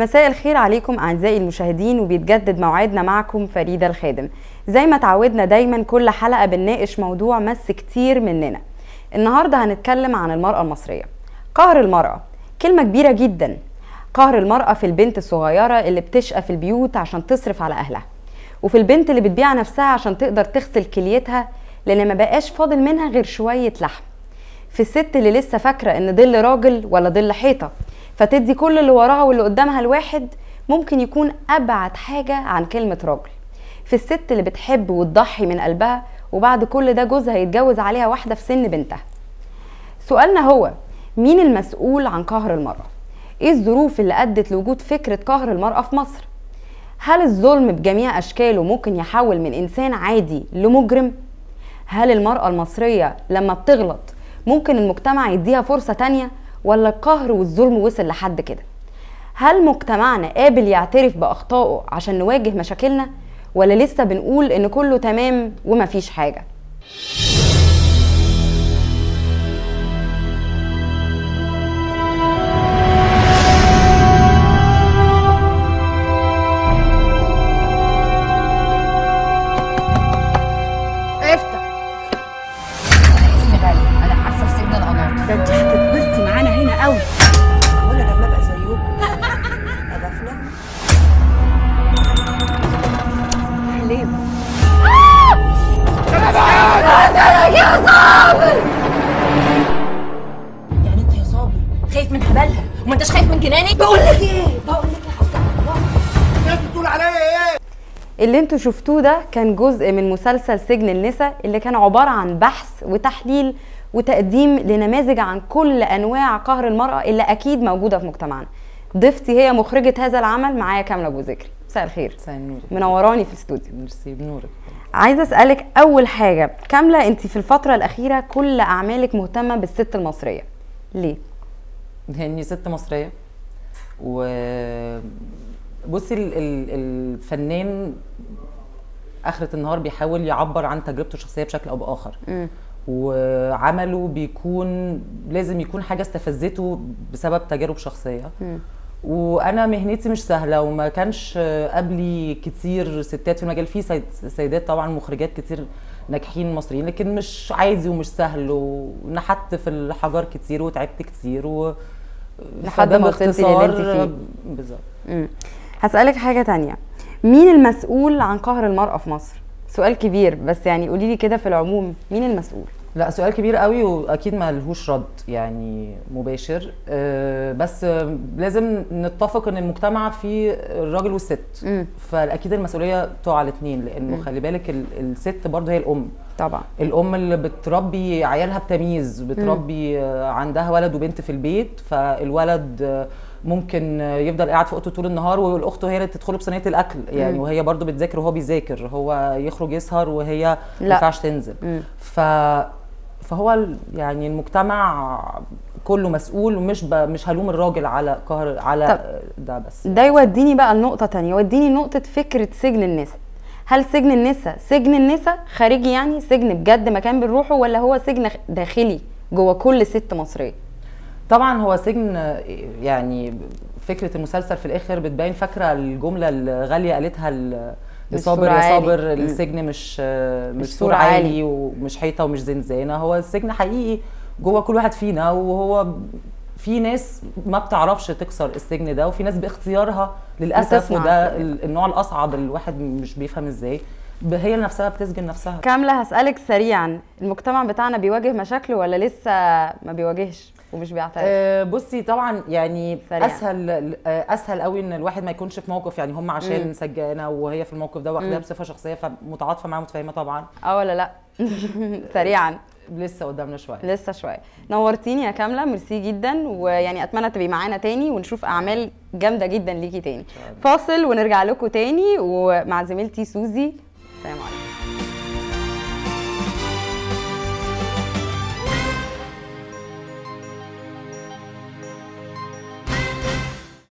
مساء الخير عليكم أعزائي المشاهدين، وبيتجدد موعدنا معكم فريدة الخادم. زي ما تعودنا دايما كل حلقة بنناقش موضوع مس كتير مننا. النهاردة هنتكلم عن المرأة المصرية. قهر المرأة كلمة كبيرة جدا. قهر المرأة في البنت الصغيرة اللي بتشقى في البيوت عشان تصرف على أهلها، وفي البنت اللي بتبيع نفسها عشان تقدر تغسل كليتها لأن ما بقاش فاضل منها غير شوية لحم، في الست اللي لسه فاكرة إن ظل راجل ولا ظل حيطة فتدي كل اللي وراها واللي قدامها الواحد ممكن يكون أبعد حاجة عن كلمة راجل، في الست اللي بتحب وتضحي من قلبها وبعد كل ده جوزها يتجوز عليها واحدة في سن بنتها. سؤالنا هو مين المسؤول عن قهر المرأة؟ ايه الظروف اللي أدت لوجود فكرة قهر المرأة في مصر؟ هل الظلم بجميع أشكاله ممكن يحول من إنسان عادي لمجرم؟ هل المرأة المصرية لما بتغلط ممكن المجتمع يديها فرصة تانية، ولا القهر والظلم وصل لحد كده؟ هل مجتمعنا قابل يعترف بأخطائه عشان نواجه مشاكلنا، ولا لسه بنقول إن كله تمام ومفيش حاجة؟ يعني انت يا صابر خايف من هبلها وما انتش خايف من جنانك؟ بقول لك ايه يا حسن، الناس بتقول عليا ايه؟ اللي انتوا شفتوه ده كان جزء من مسلسل سجن النساء اللي كان عبارة عن بحث وتحليل وتقديم لنماذج عن كل انواع قهر المرأة اللي اكيد موجودة في مجتمعنا. ضيفتي هي مخرجة هذا العمل، معايا كاملة ابو ذكري. مساء الخير. مساء النور. منوراني في الاستوديو. ميرسي بنورك. عايزه اسالك اول حاجه، كامله انت في الفتره الاخيره كل اعمالك مهتمه بالست المصريه، ليه؟ لاني ست مصريه، و بصي الفنان اخرة النهار بيحاول يعبر عن تجربته الشخصيه بشكل او باخر، وعمله بيكون لازم يكون حاجه استفزته بسبب تجارب شخصيه. وانا مهنتي مش سهله، وما كانش قبلي كتير ستات في المجال، في سيدات طبعا مخرجات كتير ناجحين مصريين، لكن مش عادي ومش سهل، ونحت في الحجر كتير وتعبت كتير لحد ما وصلتي للي انت فيه. بالظبط. هسألك حاجه تانية، مين المسؤول عن قهر المرأة في مصر؟ سؤال كبير، بس يعني قولي لي كده في العموم مين المسؤول؟ لا، سؤال كبير قوي واكيد ما لهوش رد يعني مباشر، بس لازم نتفق ان المجتمع فيه الراجل والست، فاكيد المسؤوليه تقع على الاثنين، لانه خلي بالك الست برضه هي الام. طبعا الام اللي بتربي عيالها بتمييز، بتربي عندها ولد وبنت في البيت، فالولد ممكن يفضل قاعد في اوضته طول النهار، والاخت هي اللي تدخله بصينيه الاكل يعني، وهي برضه بتذاكر وهو بيذاكر، هو يخرج يسهر وهي ما ينفعش تنزل. فهو يعني المجتمع كله مسؤول، ومش هلوم الراجل على قهر على ده بس. ده يوديني بقى لنقطه ثانيه، يوديني نقطه فكره سجن النساء. هل سجن النساء سجن النساء خارجي، يعني سجن بجد مكان بنروحه، ولا هو سجن داخلي جوه كل ست مصريه؟ طبعا هو سجن، يعني فكره المسلسل في الاخر بتبين، فاكره الجمله الغاليه قالتها صابر يا صابر، السجن مش سور عالي ومش حيطه ومش زنزانه، هو السجن حقيقي جوه كل واحد فينا، وهو في ناس ما بتعرفش تكسر السجن ده، وفي ناس باختيارها للاسف، وده النوع الاصعب اللي الواحد مش بيفهم ازاي هي نفسها بتسجن نفسها. كامله، هسألك سريعا، المجتمع بتاعنا بيواجه مشاكله ولا لسه ما بيواجهش ومش بيعترف؟ بصي طبعا يعني اسهل قوي ان الواحد ما يكونش في موقف، يعني هم عشان سجانه وهي في الموقف ده واخداها بصفه شخصيه، فمتعاطفه معاها متفاهمه طبعا. ولا لا؟ سريعا لسه قدامنا شويه. لسه شويه. نورتيني يا كامله، ميرسي جدا، ويعني اتمنى تبقي معانا تاني ونشوف اعمال جامده جدا ليكي تاني. فاصل ونرجع لكم تاني، ومع زميلتي سوزي. سلام عليكم.